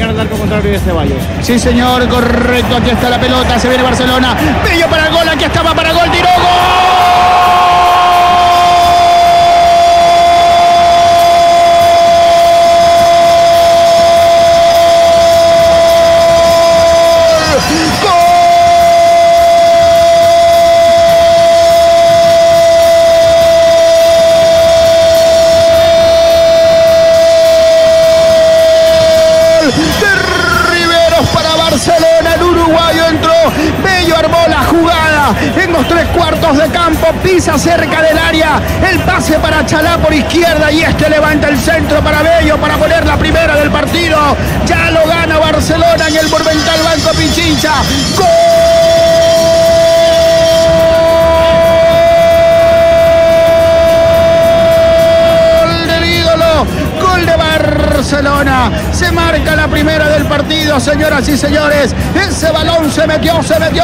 llegar al arco contrario de Ceballos. Sí, señor, correcto. Aquí está la pelota. Se viene Barcelona. Bello para el gol. Aquí estaba para gol. Tiró. ¡Gol! En los 3/4 de campo, pisa cerca del área, el pase para Chalá por izquierda y este levanta el centro para Bello para poner la primera del partido. Ya lo gana Barcelona en el Monumental Banco Pichincha. ¡Gol del ídolo! ¡Gol de Barcelona! Se marca la primera del partido, señoras y señores. Ese balón se metió.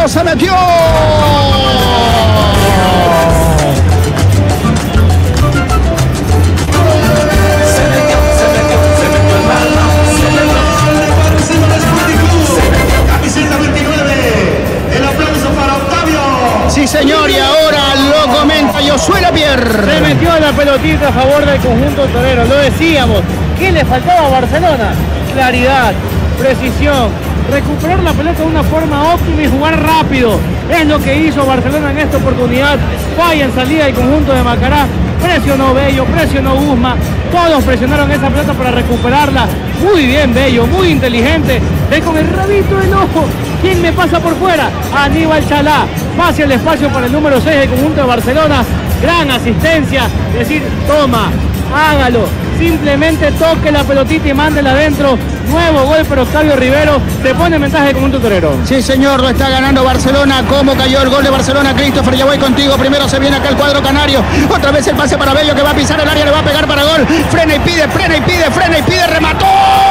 Sí, señor, y ahora lo comenta Josué Lapierre. Se metió la pelotita a favor del conjunto torero. Lo decíamos. ¿Qué le faltaba a Barcelona? Claridad, precisión, recuperar la pelota de una forma óptima y jugar rápido. Es lo que hizo Barcelona en esta oportunidad. Falla en salida del conjunto de Macará. Presionó Bello, presionó Guzmán. Todos presionaron esa pelota para recuperarla. Muy bien Bello, muy inteligente. Ve con el rabito del ojo. ¿Quién me pasa por fuera? Aníbal Chalá. Va hacia el espacio para el número 6 del conjunto de Barcelona. Gran asistencia. Decir, toma, hágalo. Simplemente toque la pelotita y mándela adentro. Nuevo gol para Octavio Rivero. Se pone en ventaja del conjunto torero. Sí, señor, lo está ganando Barcelona. ¿Cómo cayó el gol de Barcelona? Christopher, ya voy contigo. Primero se viene acá el cuadro canario. Otra vez el pase para Bello que va a pisar el área, le va a pegar para gol. Frena y pide, remató.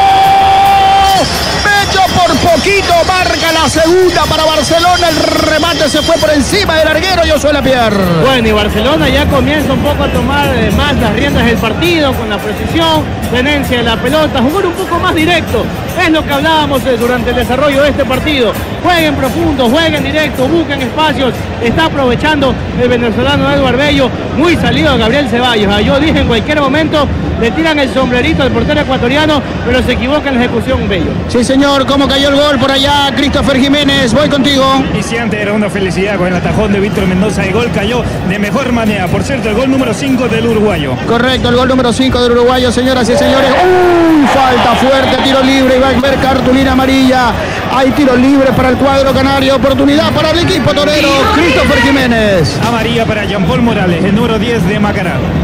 Bello por poquito marca la segunda para Barcelona. El remate se fue por encima del larguero. Josué Lapierre. Bueno, y Barcelona ya comienza un poco a tomar más las riendas del partido con la precisión, tenencia de la pelota, jugar un poco más directo. Es lo que hablábamos durante el desarrollo de este partido. Jueguen profundo, jueguen directo, busquen espacios. Está aprovechando el venezolano Eduardo Bello. Muy salido a Gabriel Ceballos. Yo dije en cualquier momento le tiran el sombrerito al portero ecuatoriano, pero se equivoca en la ejecución Bello. Sí, señor, ¿cómo cayó el gol por allá? Christopher Jiménez, voy contigo. Y si antes era una felicidad con el atajón de Víctor Mendoza, el gol cayó de mejor manera. Por cierto, el gol número 5 del uruguayo. Correcto, el gol número 5 del uruguayo, señoras y señores. Falta fuerte, tiro libre, y va a ver cartulina amarilla. Hay tiro libre para el cuadro canario, oportunidad para el equipo torero. Christopher Jiménez. Amarilla para Jean Paul Morales, el número 10 de Macará.